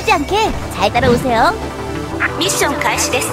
다치지 않게 잘 따라오세요. 미션開始です。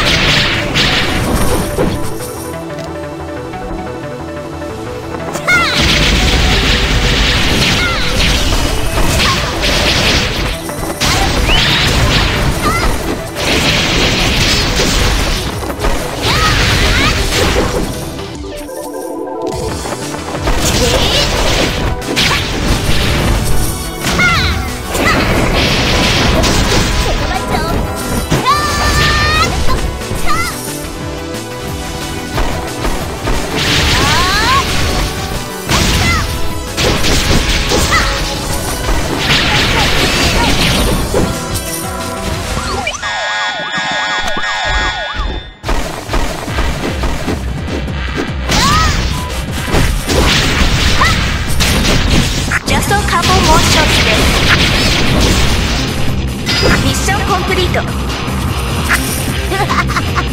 ジャストカボモーションです。ミッションコンプリート。